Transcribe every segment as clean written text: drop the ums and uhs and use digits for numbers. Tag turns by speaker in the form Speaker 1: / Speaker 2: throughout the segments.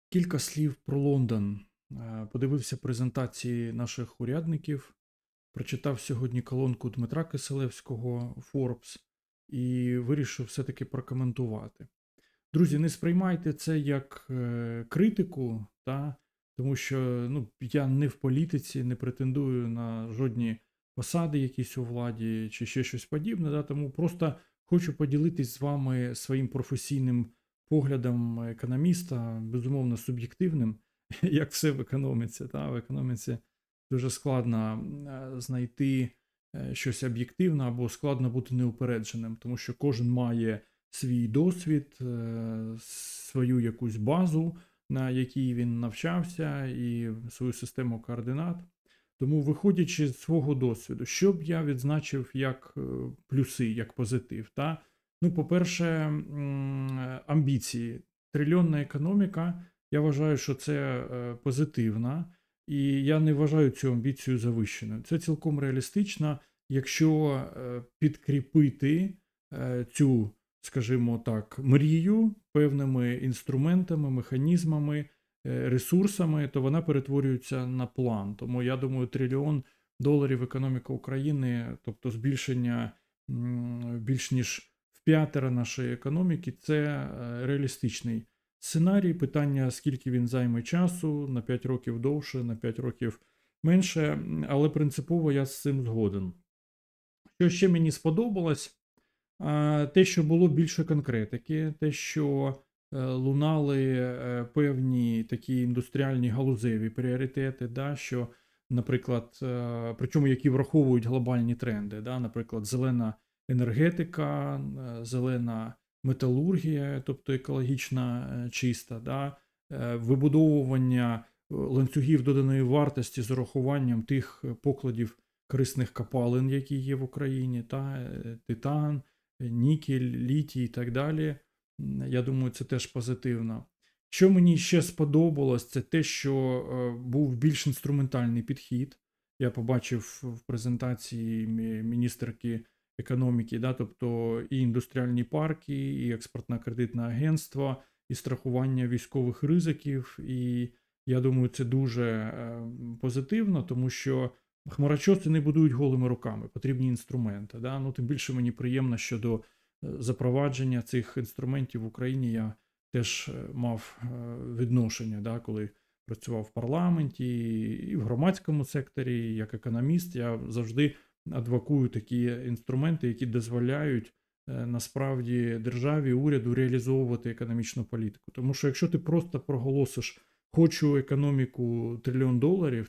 Speaker 1: Кілька слів про Лондон. Подивився презентації наших урядників, прочитав сьогодні колонку Дмитра Кисилевського Forbes і вирішив все-таки прокоментувати. Друзі, не сприймайте це як критику, тому що я не в політиці, не претендую на жодні посади якісь у владі чи ще щось подібне. Тому просто хочу поділитись з вами своїм професійним поглядом економіста, безумовно, суб'єктивним, як все в економіці. В економіці дуже складно знайти щось об'єктивне або складно бути неупередженим, тому що кожен має свій досвід, свою якусь базу, на якій він навчався, і свою систему координат. Тому, виходячи з свого досвіду, що б я відзначив як плюси, як позитив? По-перше, амбіції. Трильйонна економіка, я вважаю, що це позитивна, і я не вважаю цю амбіцію завищеною. Це цілком реалістично, якщо підкріпити цю, скажімо так, мрію певними інструментами, механізмами, ресурсами, то вона перетворюється на план. Тому я думаю, $1 трильйон економіка України, тобто збільшення більш ніж в 5 нашої економіки, це реалістичний сценарій. Питання, скільки він займе часу, на 5 років довше, на 5 років менше, але принципово я з цим згоден. Що ще мені сподобалось? Те, що було більше конкретики, те, що лунали певні такі індустріальні галузеві пріоритети, що, наприклад, причому які враховують глобальні тренди, наприклад, зелена енергетика, зелена металургія, тобто екологічна чиста, вибудовування ланцюгів доданої вартості з урахуванням тих покладів корисних копалин, які є в Україні, титан, нікель, літій і так далі. Я думаю, це теж позитивно. Що мені ще сподобалось, це те, що був більш інструментальний підхід. Я побачив в презентації міністерки економіки, тобто і індустріальні парки, і експортно-кредитне агентство, і страхування військових ризиків. І я думаю, це дуже позитивно, тому що хмарочоси не будують голими руками, потрібні інструменти. Тим більше мені приємно, що до запровадження цих інструментів в Україні я теж мав відношення, коли працював в парламенті і в громадському секторі, як економіст. Я завжди адвокую такі інструменти, які дозволяють насправді державі, уряду реалізовувати економічну політику. Тому що якщо ти просто проголосиш «хочу економіку $1 трильйон»,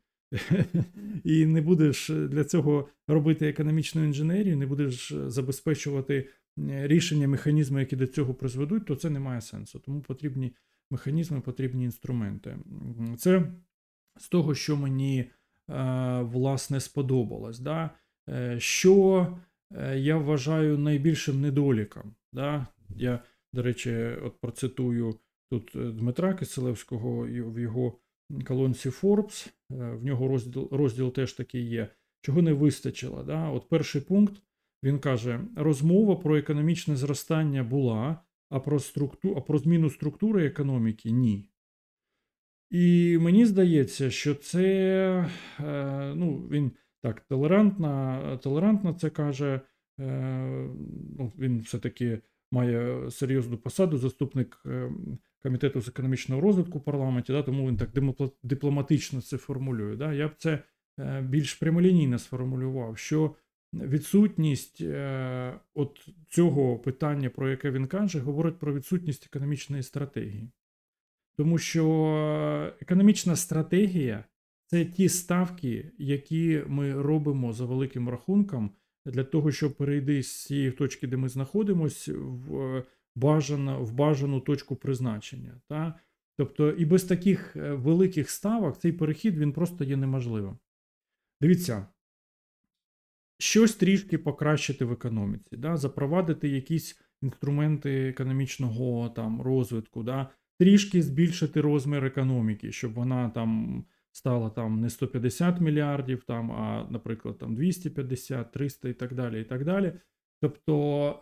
Speaker 1: і не будеш для цього робити економічну інженерію, не будеш забезпечувати рішення, механізми, які до цього призведуть, то це не має сенсу. Тому потрібні механізми, потрібні інструменти. Це з того, що мені, власне, сподобалось. Що я вважаю найбільшим недоліком. Я, до речі, процитую тут Дмитра Кисилевського в його колонці Forbes, в нього розділ теж такий є, чого не вистачило. Перший пункт, він каже, розмова про економічне зростання була, а про зміну структури економіки – ні. І мені здається, що це, він так толерантно це каже, він все-таки має серйозну посаду, заступник Комітету з економічного розвитку в парламенті, тому він так дипломатично це формулює. Я б це більш прямолінійно сформулював, що відсутність от цього питання, про яке він каже, говорить про відсутність економічної стратегії. Тому що економічна стратегія – це ті ставки, які ми робимо за великим рахунком для того, щоб перейти з цієї точки, де ми знаходимося, в бажану точку призначення. Тобто і без таких великих ставок цей перехід він просто є неможливим. Дивіться, щось трішки покращити в економіці, запровадити якісь інструменти економічного розвитку, трішки збільшити розмір економіки, щоб вона стала не 150 мільярдів, а, наприклад, 250, 300 і так далі, і так далі. Тобто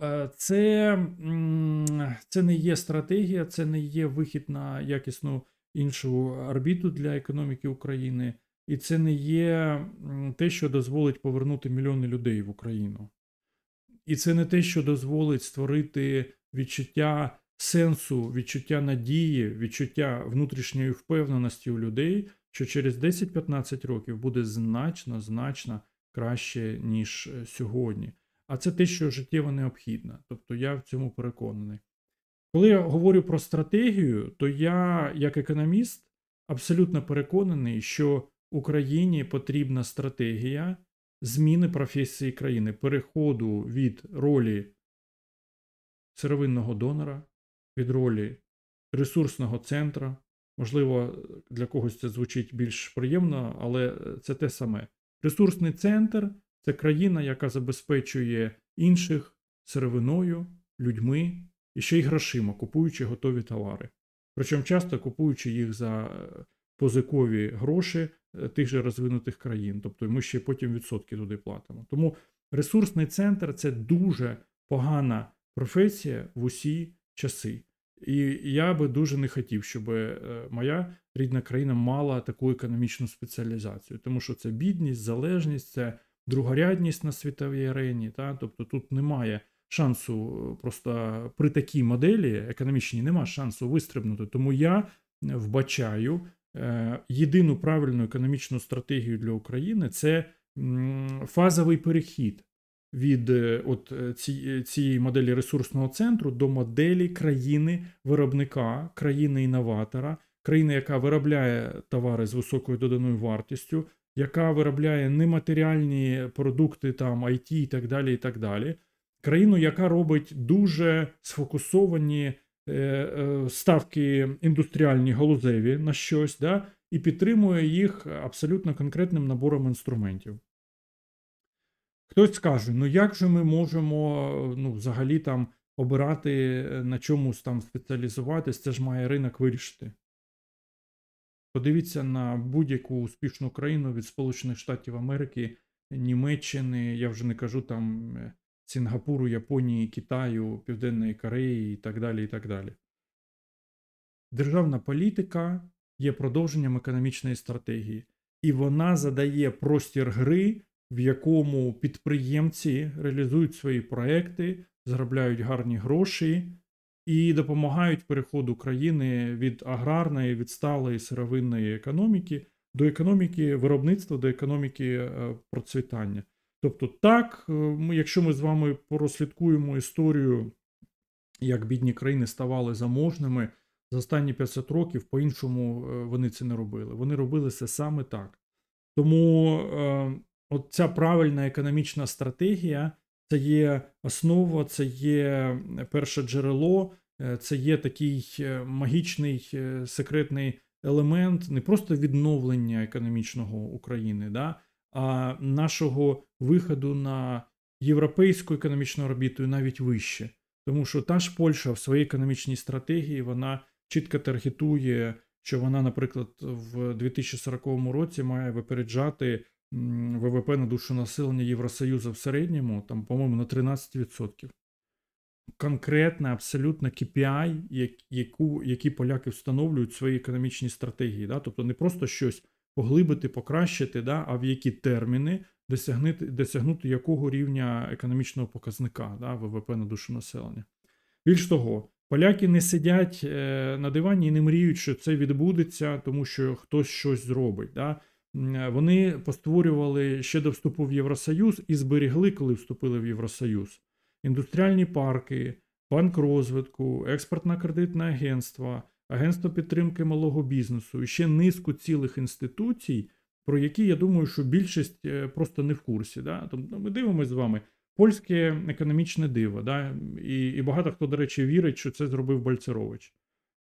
Speaker 1: це не є стратегія, це не є вихід на якісну іншу орбіту для економіки України, і це не є те, що дозволить повернути мільйони людей в Україну. І це не те, що дозволить створити відчуття сенсу, відчуття надії, відчуття внутрішньої впевненості у людей, що через 10-15 років буде значно краще, ніж сьогодні. А це те, що життєво необхідно. Тобто я в цьому переконаний. Коли я говорю про стратегію, то я, як економіст, абсолютно переконаний, що Україні потрібна стратегія зміни професії країни, переходу від ролі сировинного донора, від ролі ресурсного центру. Можливо, для когось це звучить більш приємно, але це те саме. Ресурсний центр – це країна, яка забезпечує інших сировиною, людьми і ще й грошима, купуючи готові товари. Причому часто купуючи їх за позикові гроші тих же розвинутих країн. Тобто ми ще потім відсотки туди платимо. Тому ресурсний центр – це дуже погана професія в усі часи. І я би дуже не хотів, щоб моя рідна країна мала таку економічну спеціалізацію. Тому що це бідність, залежність, це другорядність на світовій арені. Тобто тут немає шансу просто при такій моделі економічній немає шансу вистрибнути. Тому я вбачаю єдину правильну економічну стратегію для України – це фазовий перехід від цієї моделі ресурсного центру до моделі країни-виробника, країни-інноватора, країни, яка виробляє товари з високою доданою вартістю, яка виробляє нематеріальні продукти, там, IT і так далі. Країну, яка робить дуже сфокусовані ставки індустріальні, галузеві на щось, і підтримує їх абсолютно конкретним набором інструментів. Хтось скаже, як же ми можемо взагалі там обирати на чомусь там спеціалізуватись, це ж має ринок вирішити. Подивіться на будь-яку успішну країну від Сполучених Штатів Америки, Німеччини, я вже не кажу там Сінгапуру, Японії, Китаю, Південної Кореї і так далі, і так далі. Державна політика є продовженням економічної стратегії. І вона задає простір гри, в якому підприємці реалізують свої проекти, заробляють гарні гроші і допомагають переходу країни від аграрної, відсталої сировинної економіки до економіки виробництва, до економіки процвітання. Тобто так, якщо ми з вами прослідкуємо історію, як бідні країни ставали заможними, за останні 500 років по-іншому вони це не робили. Вони робили це саме так. Тому ця правильна економічна стратегія – це є основа, це є перше джерело, це є такий магічний секретний елемент не просто відновлення економічного України, а нашого виходу на європейську економічну орбіту і навіть вище. Тому що та ж Польща в своїй економічній стратегії, вона чітко таргетує, що вона, наприклад, в 2040 році має випереджати ВВП на душу населення Євросоюзу в середньому, там, по-моєму, на 13%. Конкретна, абсолютно KPI, які поляки встановлюють в своїй економічній стратегії. Тобто не просто щось поглибити, покращити, а в які терміни досягнути якого рівня економічного показника ВВП на душу населення. Більш того, поляки не сидять на дивані і не мріють, що це відбудеться, тому що хтось щось зробить. Вони постворювали ще до вступу в Євросоюз і зберігли, коли вступили в Євросоюз, індустріальні парки, банк розвитку, експортно-кредитне агентство, агентство підтримки малого бізнесу і ще низку цілих інституцій, про які, я думаю, що більшість просто не в курсі. Тобто ми дивимося з вами польське економічне диво. І багато хто, до речі, вірить, що це зробив Бальцерович.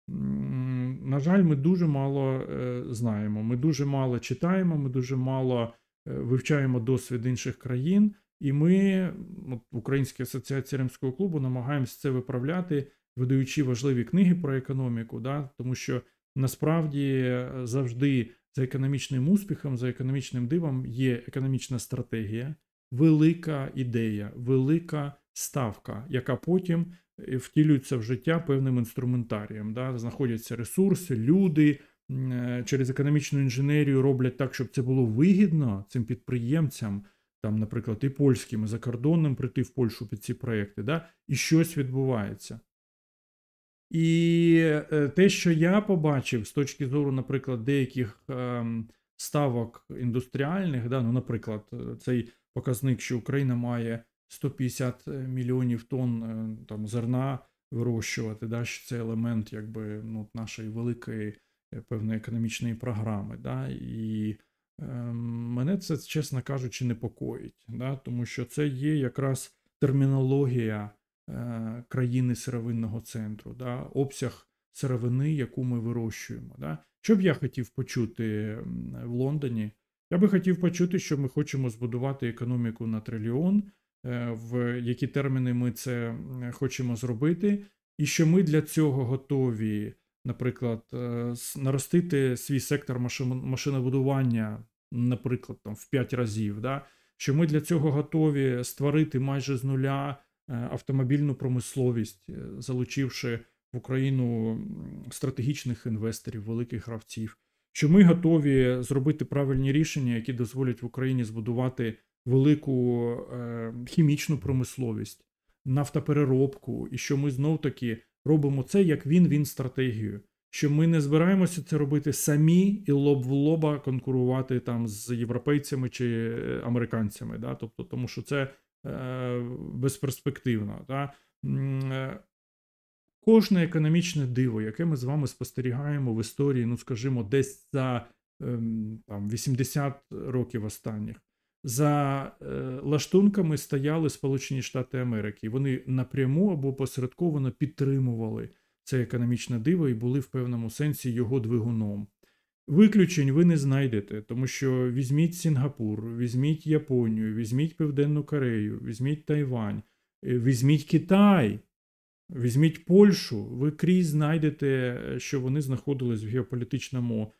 Speaker 1: На жаль, ми дуже мало знаємо, ми дуже мало читаємо, ми дуже мало вивчаємо досвід інших країн, і ми, Українська асоціація Римського клубу, намагаємося це виправляти, видаючи важливі книги про економіку, тому що насправді завжди за економічним успіхом, за економічним дивом є економічна стратегія, велика ідея, велика ставка, яка потім втілюється в життя певним інструментарієм. Да? Знаходяться ресурси, люди через економічну інженерію роблять так, щоб це було вигідно цим підприємцям, там, наприклад, і польським, і закордонним прийти в Польщу під ці проекти, да? І щось відбувається. І те, що я побачив з точки зору, наприклад, деяких ставок індустріальних, да, ну, наприклад, цей показник, що Україна має 150 мільйонів тонн там, зерна вирощувати, да, що це елемент якби, ну, нашої великої певної економічної програми. Да, і мене це, чесно кажучи, непокоїть, да, тому що це є якраз термінологія країни сировинного центру, да, обсяг сировини, яку ми вирощуємо. Да. Що б я хотів почути в Лондоні? Я би хотів почути, що ми хочемо збудувати економіку на трильйон, в які терміни ми це хочемо зробити, і що ми для цього готові, наприклад, наростити свій сектор машинобудування, наприклад, там, в 5 разів, да? Що ми для цього готові створити майже з нуля автомобільну промисловість, залучивши в Україну стратегічних інвесторів, великих гравців, що ми готові зробити правильні рішення, які дозволять в Україні збудувати велику хімічну промисловість, нафтопереробку, і що ми знов-таки робимо це як він-він стратегію, що ми не збираємося це робити самі і лоб в лоба конкурувати там з європейцями чи американцями, да? Тобто, тому що це безперспективно. Да? Кожне економічне диво, яке ми з вами спостерігаємо в історії, ну, скажімо, десь за там, 80 років останніх, за лаштунками стояли Сполучені Штати Америки. Вони напряму або посередковано підтримували це економічне диво і були в певному сенсі його двигуном. Виключень ви не знайдете, тому що візьміть Сінгапур, візьміть Японію, візьміть Південну Корею, візьміть Тайвань, візьміть Китай, візьміть Польщу, ви крізь знайдете, що вони знаходились в геополітичному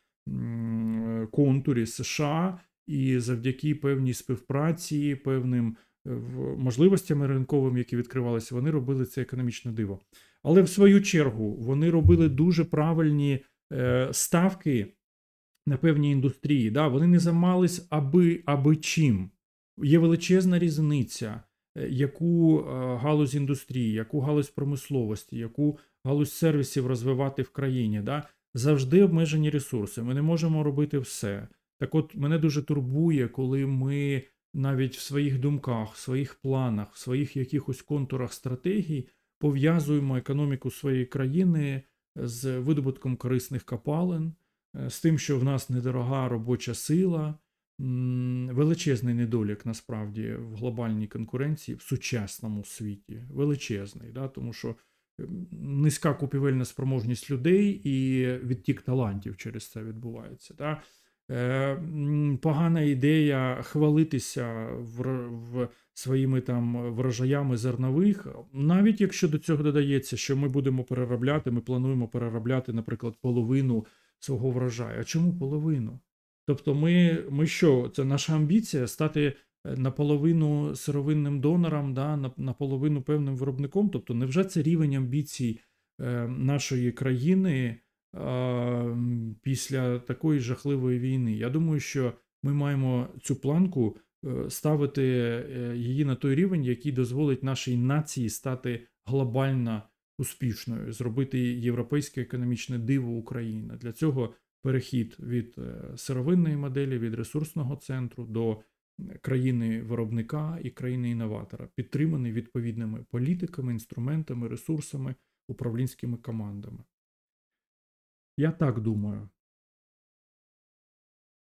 Speaker 1: контурі США, і завдяки певній співпраці, певним можливостям ринковим, які відкривалися, вони робили це економічне диво. Але в свою чергу вони робили дуже правильні ставки на певні індустрії. Да? Вони не займались аби чим. Є величезна різниця, яку галузь індустрії, яку галузь промисловості, яку галузь сервісів розвивати в країні. Да? Завжди обмежені ресурси. Ми не можемо робити все. Так от, мене дуже турбує, коли ми навіть в своїх думках, в своїх планах, в своїх якихось контурах стратегій пов'язуємо економіку своєї країни з видобутком корисних копалин, з тим, що в нас недорога робоча сила, величезний недолік, насправді, в глобальній конкуренції, в сучасному світі, величезний, да? Тому що низька купівельна спроможність людей і відтік талантів через це відбувається. Да? Погана ідея хвалитися в своїми там врожаями зернових, навіть якщо до цього додається, що ми будемо переробляти, ми плануємо переробляти, наприклад, половину свого врожаю. А чому половину? Тобто ми що, це наша амбіція стати наполовину сировинним донором, да, наполовину певним виробником? Тобто невже це рівень амбіцій нашої країни після такої жахливої війни? Я думаю, що ми маємо цю планку ставити її на той рівень, який дозволить нашій нації стати глобально успішною, зробити європейське економічне диво України. Для цього перехід від сировинної моделі, від ресурсного центру до країни-виробника і країни-інноватора, підтриманий відповідними політиками, інструментами, ресурсами, управлінськими командами. Я так думаю.